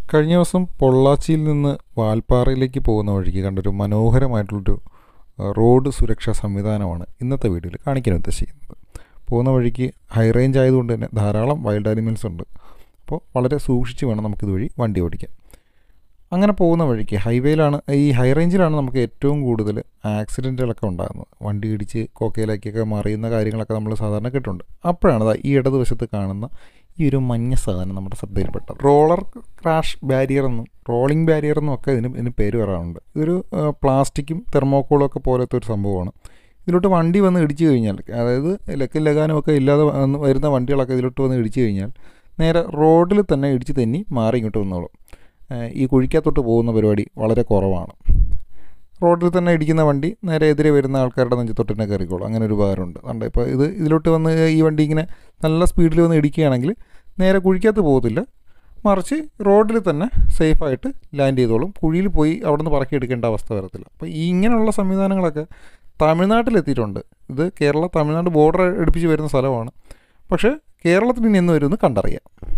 കഴിഞ്ഞ ദിവസം പൊള്ളാച്ചിയിൽ നിന്ന് വാൽപ്പാറയിലേക്ക് പോകുന്ന വഴിക്ക് കണ്ടൊരു മനോഹരമായിട്ടുള്ളൊരു റോഡ് സുരക്ഷാ സംവിധാനമാണ് ഇന്നത്തെ വീഡിയോയിൽ കാണിക്കാൻ ഉദ്ദേശിക്കുന്നത്. പോകുന്ന വഴിക്ക് ഹൈ റേഞ്ച് ആയതുകൊണ്ട് തന്നെ ധാരാളം വൈൽഡ് ആനിമൽസ് ഉണ്ട്. അപ്പോൾ വളരെ സൂക്ഷിച്ച് വേണം നമുക്കിതുവഴി വണ്ടി ഓടിക്കാൻ. അങ്ങനെ പോകുന്ന വഴിക്ക് ഹൈവേയിലാണ്, ഈ ഹൈ റേഞ്ചിലാണ് നമുക്ക് ഏറ്റവും കൂടുതൽ ആക്സിഡൻറ്റുകളൊക്കെ ഉണ്ടാകുന്നത്. വണ്ടി ഇടിച്ച് കൊക്കയിലേക്കൊക്കെ മറിയുന്ന കാര്യങ്ങളൊക്കെ നമ്മൾ സാധാരണ കേട്ടിട്ടുണ്ട്. അപ്പോഴാണ് ഈ ഇടതുവശത്ത് കാണുന്ന ഈ ഒരു മഞ്ഞ സാധനം നമ്മുടെ ശ്രദ്ധയിൽപ്പെട്ടത്. റോളർ ക്രാഷ് ബാരിയർ എന്നും റോളിംഗ് ബാരിയർ എന്നും ഒക്കെ ഇതിന് പേര് പറയാറുണ്ട്. ഇതൊരു പ്ലാസ്റ്റിക്കും തെർമോക്കോളും ഒക്കെ പോലത്തെ ഒരു സംഭവമാണ്. ഇതിലോട്ട് വണ്ടി വന്ന് ഇടിച്ചു കഴിഞ്ഞാൽ, അതായത് ലക്കും ലഗാനും ഒക്കെ ഇല്ലാതെ വരുന്ന വണ്ടികളൊക്കെ ഇതിലോട്ട് വന്ന് ഇടിച്ചു കഴിഞ്ഞാൽ നേരെ റോഡിൽ തന്നെ ഇടിച്ച് തെന്നി മാറി ഇങ്ങോട്ട് വന്നോളും. ഈ കുഴിക്കകത്തോട്ട് പോകുന്ന പരിപാടി വളരെ കുറവാണ്. റോഡിൽ തന്നെ ഇടിക്കുന്ന വണ്ടി നേരെ എതിരെ വരുന്ന ആൾക്കാരുടെ നെഞ്ചത്തോട്ട് തന്നെ കയറിക്കോളും. അങ്ങനെ ഒരു ഉപകാരമുണ്ട്. അതുകൊണ്ട് ഇപ്പോൾ ഇതിലോട്ട് വന്ന് ഈ വണ്ടി ഇങ്ങനെ നല്ല സ്പീഡിൽ വന്ന് ഇടിക്കുകയാണെങ്കിൽ നേരെ കുഴിക്കകത്ത് പോകത്തില്ല, മറിച്ച് റോഡിൽ തന്നെ സേഫായിട്ട് ലാൻഡ് ചെയ്തോളും. കുഴിയിൽ പോയി അവിടെ നിന്ന് പറക്കിയെടുക്കേണ്ട അവസ്ഥ വരത്തില്ല. അപ്പോൾ ഈ ഇങ്ങനെയുള്ള സംവിധാനങ്ങളൊക്കെ തമിഴ്നാട്ടിലെത്തിയിട്ടുണ്ട്. ഇത് കേരള തമിഴ്നാട് ബോർഡർ അടുപ്പിച്ച് വരുന്ന സ്ഥലമാണ്. പക്ഷേ കേരളത്തിൽ ഇനി എന്ന് വരുമെന്ന് കണ്ടറിയാം.